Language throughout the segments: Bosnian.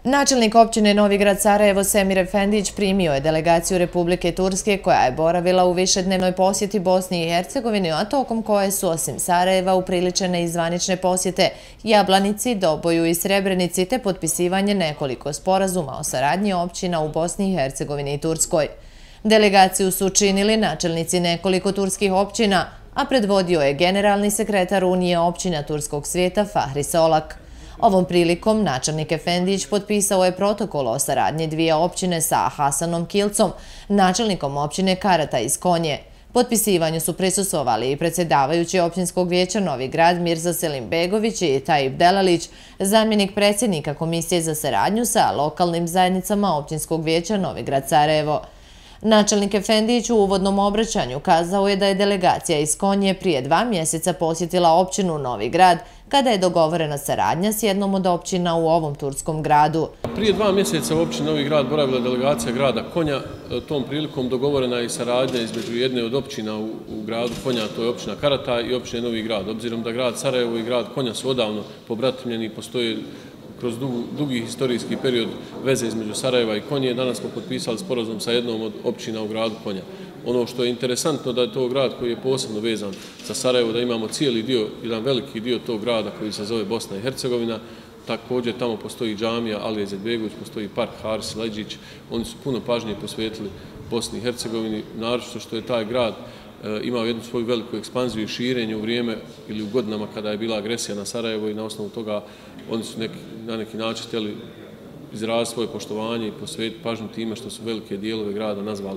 Načelnik općine Novi Grad Sarajevo Semir Efendić primio je delegaciju Republike Turske koja je boravila u višednevnoj posjeti Bosni i Hercegovini, a tokom koje su osim Sarajeva upriličene i zvanične posjete Jablanici, Doboju i Srebrenici te potpisivanje nekoliko sporazuma o saradnji općina u Bosni i Hercegovini i Turskoj. Delegaciju su činili načelnici nekoliko turskih općina, a predvodio je generalni sekretar Unije općina turskog svijeta Fahri Solak. Ovom prilikom načelnik Efendić potpisao je protokol o saradnji dvije općine sa Hasanom Kilcom, načelnikom općine Karataj iz Konje. Potpisivanju su prisustvovali i predsjedavajući općinskog vijeća Novi Grad Mirza Selimbegović i Tajib Delalić, zamjenik predsjednika Komisije za saradnju sa lokalnim zajednicama općinskog vijeća Novi Grad Sarajevo. Načelnik Efendić u uvodnom obraćanju kazao je da je delegacija iz Konje prije 2 mjeseca posjetila općinu Novi Grad, kada je dogovorena saradnja s jednom od općina u ovom turskom gradu. Prije 2 mjeseca u općini Novi Grad boravila delegacija grada Konja. Tom prilikom dogovorena je i saradnja između jedne od općina u gradu Konja, to je općina Karataj i općine Novi Grad. Obzirom da grad Sarajevo i grad Konja su odavno pobratimljeni i postoje kroz dugi historijski period veze između Sarajeva i Konje, danas smo potpisali sporazum sa jednom od općina u gradu Konja. Ono što je interesantno da je to grad koji je posebno vezan za Sarajevo, da imamo cijeli dio, jedan veliki dio tog grada koji se zove Bosna i Hercegovina. Također tamo postoji džamija Alije Izetbegović, postoji park Haris Leđić. Oni su puno pažnje posvetili Bosni i Hercegovini, naročito što je taj grad imao jednu svoju veliku ekspanziju i širenje u vrijeme ili u godinama kada je bila agresija na Sarajevo i na osnovu toga oni su na neki način htjeli izraziti svoje poštovanje i posvetiti pažnju time što su velike dijelove grada nazvali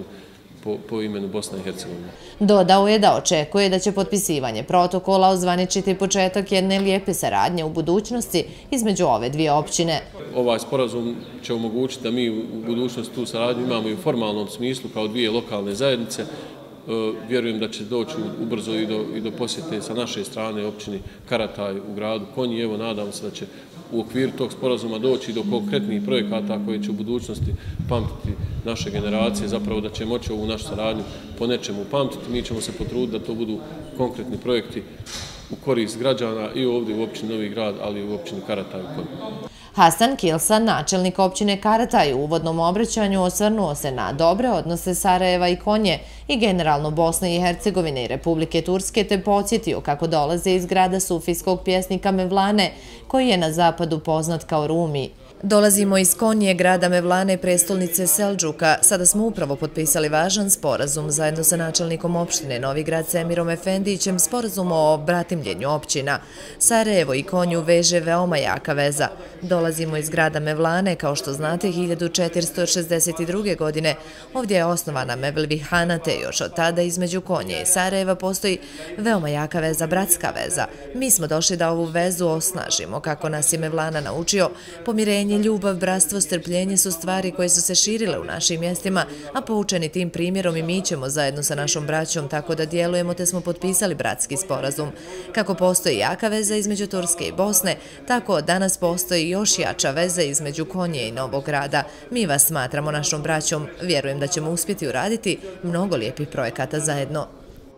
po imenu Bosna i Hercegovina. Dodao je da očekuje da će potpisivanje protokola ozvaničiti početak jedne lijepe saradnje u budućnosti između ove dvije općine. Ovaj sporazum će omogućiti da mi u budućnosti tu saradnju imamo i u formalnom smislu kao dvije lokalne zajednice. Vjerujem da će doći ubrzo i do posjete sa naše strane općini Karataj u gradu Konji. Evo, nadam se da će u okviru tog sporazuma doći do konkretnih projekata koje će u budućnosti pamtiti naše generacije, zapravo da će moći ovu našu saradnju po nečemu pamtiti. Mi ćemo se potruditi da to budu konkretni projekti u korist građana i ovdje u općini Novi Grad, ali i u općini Karataj u Konji. Hasan Kilsa, načelnik općine Karataj, u uvodnom obraćanju osvrnuo se na dobre odnose Sarajeva i Konje i generalno Bosne i Hercegovine i Republike Turske, te podsjetio kako dolaze iz grada sufijskog pjesnika Mevlane, koji je na zapadu poznat kao Rumi. Dolazimo iz Konje, grada Mevlane, prestolnice Seldžuka. Sada smo upravo potpisali važan sporazum zajedno sa načelnikom opštine Novi Grad Semirom Efendićem, sporazum o bratimljenju općina. Sarajevo i Konju veže veoma jaka veza. Dolazimo iz grada Mevlane, kao što znate, 1462. godine. Ovdje je osnovana Mevlvihana, te još od tada između Konje i Sarajeva postoji veoma jaka veza, bratska veza. Mi smo došli da ovu vezu osnažimo, kako nas je Mevlana naučio. Pomirenje, ljubav, bratstvo, strpljenje su stvari koje su se širile u našim mjestima, a poučeni tim primjerom i mi ćemo zajedno sa našom braćom tako da djelujemo, te smo potpisali bratski sporazum. Kako postoji jaka veza između Turske i Bosne, tako danas postoji još jača veza između Konje i Novog Grada. Mi vas smatramo našom braćom. Vjerujem da ćemo uspjeti uraditi mnogo lijepih projekata zajedno.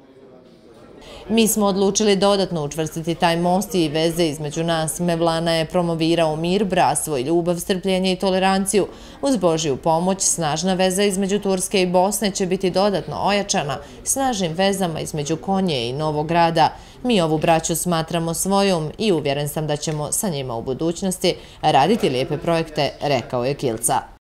Mi smo odlučili dodatno učvrstiti taj most i veze između nas. Mevlana je promovirao mir, bratstvo i ljubav, strpljenje i toleranciju. Uz Božju pomoć, snažna veza između Turske i Bosne će biti dodatno ojačana snažnim vezama između Konje i Novog Grada. Mi ovu braću smatramo svojom i uvjeren sam da ćemo sa njima u budućnosti raditi lijepe projekte, rekao je Kilca.